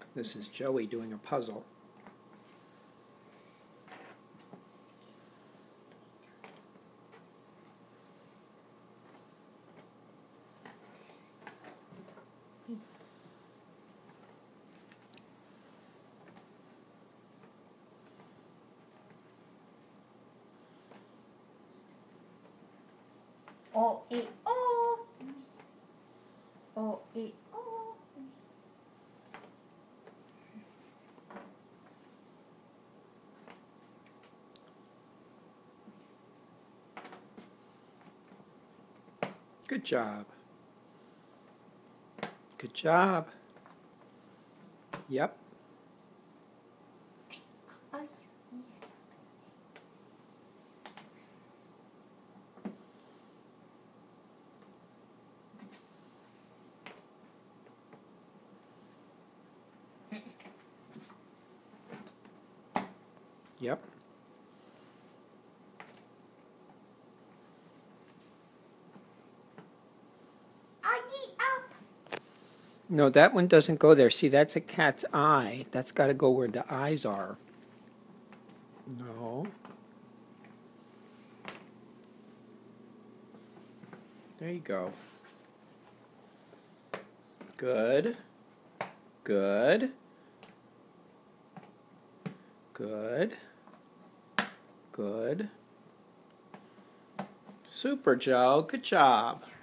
This is Joey doing a puzzle. O, E, O. O, E, O. Good job. Good job. Yep. Yep. No, that one doesn't go there. See, that's a cat's eye. That's got to go where the eyes are. No. There you go. Good. Good. Good. Good. Super, Joe. Good job.